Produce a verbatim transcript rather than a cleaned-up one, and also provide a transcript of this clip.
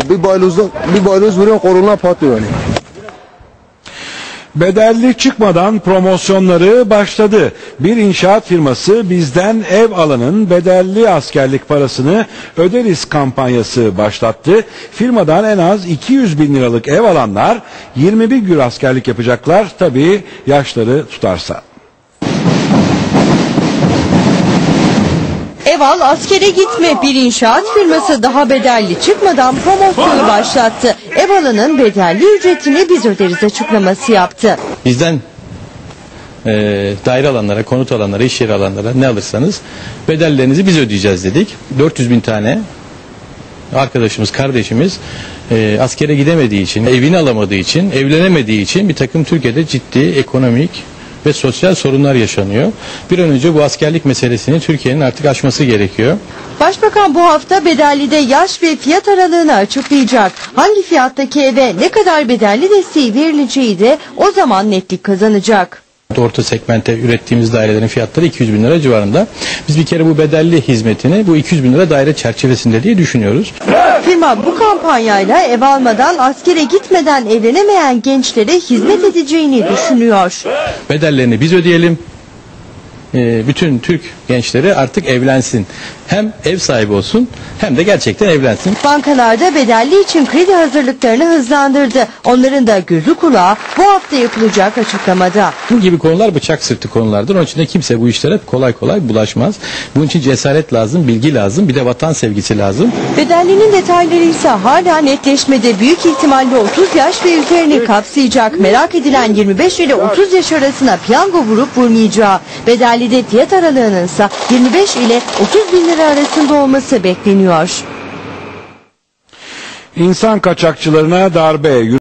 Bir balozda bir baloz vuruyor koluna patlıyor yani. Bedelli çıkmadan promosyonları başladı. Bir inşaat firması bizden ev alanın bedelli askerlik parasını öderiz kampanyası başlattı. Firmadan en az iki yüz bin liralık ev alanlar yirmi bir gün askerlik yapacaklar. Tabii yaşları tutarsa. Ev al askere gitme, bir inşaat firması daha bedelli çıkmadan promosyonu başlattı. Ev alanın bedelli ücretini biz öderiz açıklaması yaptı. Bizden e, daire alanlara, konut alanlara, iş yeri alanlara ne alırsanız bedellerinizi biz ödeyeceğiz dedik. dört yüz bin tane arkadaşımız, kardeşimiz e, askere gidemediği için, evini alamadığı için, evlenemediği için bir takım Türkiye'de ciddi ekonomik ve sosyal sorunlar yaşanıyor. Bir an önce bu askerlik meselesini Türkiye'nin artık aşması gerekiyor. Başbakan bu hafta bedellide yaş ve fiyat aralığını açıklayacak. Hangi fiyattaki eve ne kadar bedelli desteği verileceği de o zaman netlik kazanacak. Orta segmente ürettiğimiz dairelerin fiyatları iki yüz bin lira civarında. Biz bir kere bu bedelli hizmetini bu iki yüz bin lira daire çerçevesinde diye düşünüyoruz. Firma bu kampanyayla ev almadan, askere gitmeden evlenemeyen gençlere hizmet edeceğini düşünüyor. Bedellerini biz ödeyelim. Bütün Türk gençleri artık evlensin. Hem ev sahibi olsun hem de gerçekten evlensin. Bankalarda bedelli için kredi hazırlıklarını hızlandırdı. Onların da gözü kulağı bu hafta yapılacak açıklamada. Bu gibi konular bıçak sırtı konulardır. Onun için de kimse bu işlere kolay kolay bulaşmaz. Bunun için cesaret lazım, bilgi lazım, bir de vatan sevgisi lazım. Bedellinin detayları ise hala netleşmedi. Büyük ihtimalle otuz yaş ve üzerini kapsayacak. Merak edilen yirmi beş ile otuz yaş arasına piyango vurup vurmayacağı. Bedelli de fiyat aralığının ise yirmi beş ile otuz bin lira arasında olması bekleniyor. İnsan kaçakçılarına darbe.